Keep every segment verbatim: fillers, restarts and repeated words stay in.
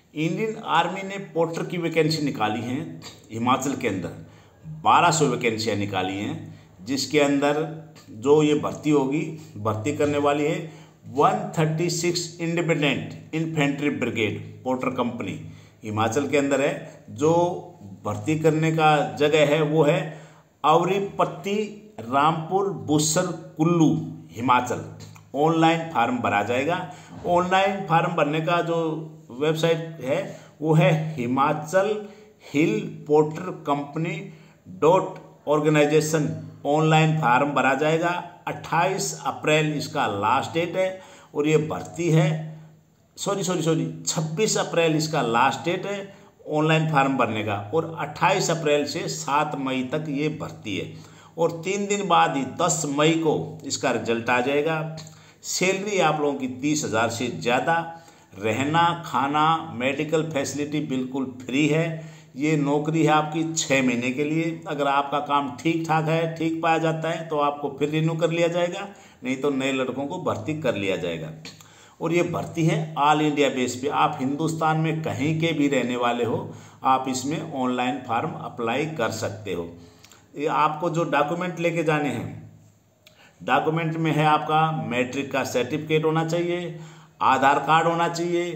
Indian army ने porter की vacancy निकाली है हिमाचल के अंदर, बारह सौ वैकेंसियाँ निकाली हैं, जिसके अंदर जो ये भर्ती होगी, भर्ती करने वाली है एक सौ छत्तीस independent infantry brigade porter company Himachal के अंदर है। जो भर्ती करने का जगह है वो है अवरीपत्ती, रामपुर, बुसर, कुल्लू, हिमाचल। ऑनलाइन फार्म भरा जाएगा। ऑनलाइन फार्म भरने का जो वेबसाइट है वो है Himachal hill porter company dot organization. Online form भरा जाएगा। अट्ठाईस अप्रैल इसका लास्ट डेट है और ये भर्ती है, सॉरी सॉरी सॉरी छब्बीस अप्रैल इसका लास्ट डेट है ऑनलाइन फार्म भरने का, और अट्ठाईस अप्रैल से सात मई तक ये भर्ती है। और तीन दिन बाद ही दस मई को इसका रिजल्ट आ जाएगा। सैलरी आप लोगों की तीस हज़ार से ज़्यादा। रहना, खाना, मेडिकल फैसिलिटी बिल्कुल फ्री है। ये नौकरी है आपकी छः महीने के लिए। अगर आपका काम ठीक ठाक है, ठीक पाया जाता है, तो आपको फिर रिन्यू कर लिया जाएगा, नहीं तो नए लड़कों को भर्ती कर लिया जाएगा। और ये भर्ती है ऑल इंडिया बेस पे। आप हिंदुस्तान में कहीं के भी रहने वाले हो, आप इसमें ऑनलाइन फार्म अप्लाई कर सकते हो। ये आपको जो डॉक्यूमेंट लेके जाने हैं, डॉक्यूमेंट में है आपका मैट्रिक का सर्टिफिकेट होना चाहिए, आधार कार्ड होना चाहिए,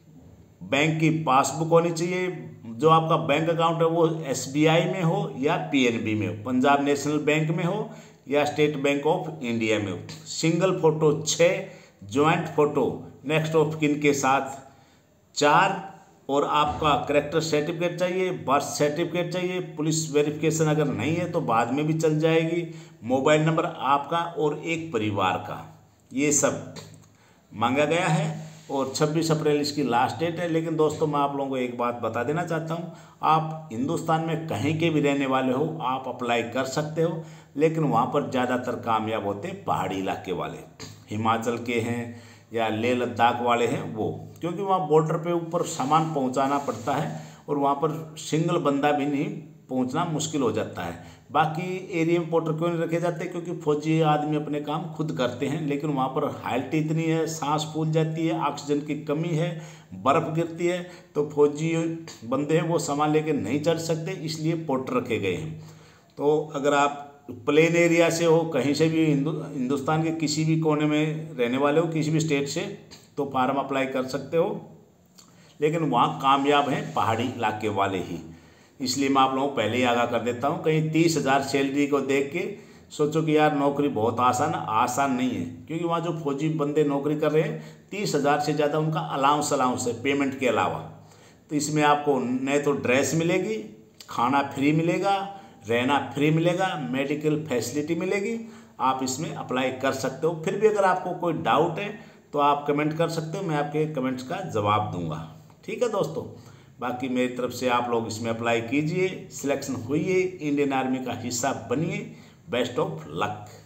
बैंक की पासबुक होनी चाहिए। जो आपका बैंक अकाउंट है वो एस बी आई में हो या पी एन बी में हो, पंजाब नेशनल बैंक में हो या स्टेट बैंक ऑफ इंडिया में हो। सिंगल फोटो छः, joint photo next of kin के साथ चार, और आपका करेक्टर सर्टिफिकेट चाहिए, बर्थ सर्टिफिकेट चाहिए। पुलिस वेरिफिकेशन अगर नहीं है तो बाद में भी चल जाएगी। मोबाइल नंबर आपका और एक परिवार का, ये सब मांगा गया है। और छब्बीस अप्रैल इसकी लास्ट डेट है। लेकिन दोस्तों, मैं आप लोगों को एक बात बता देना चाहता हूँ, आप हिंदुस्तान में कहीं के भी रहने वाले हो, आप अप्लाई कर सकते हो। लेकिन वहाँ पर ज़्यादातर कामयाब होते हैं पहाड़ी इलाके वाले, हिमाचल के हैं या लेह लद्दाख वाले हैं वो, क्योंकि वहाँ बॉर्डर पे ऊपर सामान पहुँचाना पड़ता है और वहाँ पर सिंगल बंदा भी नहीं पहुँचना मुश्किल हो जाता है। बाकी एरिया में पोर्टर क्यों नहीं रखे जाते? क्योंकि फौजी आदमी अपने काम खुद करते हैं, लेकिन वहाँ पर हाइट इतनी है, सांस फूल जाती है, ऑक्सीजन की कमी है, बर्फ़ गिरती है, तो फौजी बंदे हैं वो सामान लेके नहीं चढ़ सकते, इसलिए पोर्टर रखे गए हैं। तो अगर आप प्लेन एरिया से हो, कहीं से भी हिंदु हिंदुस्तान के किसी भी कोने में रहने वाले हो, किसी भी स्टेट से, तो फार्म अप्लाई कर सकते हो। लेकिन वहाँ कामयाब हैं पहाड़ी इलाके वाले ही, इसलिए मैं आप लोगों को पहले ही आगाह कर देता हूँ। कहीं तीस हज़ार सैलरी को देख के सोचो कि यार नौकरी बहुत आसान आसान नहीं है, क्योंकि वहाँ जो फौजी बंदे नौकरी कर रहे हैं तीस हज़ार से ज़्यादा उनका अलाउंस अलाउंस है पेमेंट के अलावा। तो इसमें आपको न तो ड्रेस मिलेगी, खाना फ्री मिलेगा, रहना फ्री मिलेगा, मेडिकल फैसिलिटी मिलेगी। आप इसमें अप्लाई कर सकते हो। फिर भी अगर आपको कोई डाउट है तो आप कमेंट कर सकते हो, मैं आपके कमेंट्स का जवाब दूंगा। ठीक है दोस्तों, बाकी मेरी तरफ से आप लोग इसमें अप्लाई कीजिए, सिलेक्शन होइए, इंडियन आर्मी का हिस्सा बनिए। Best of luck.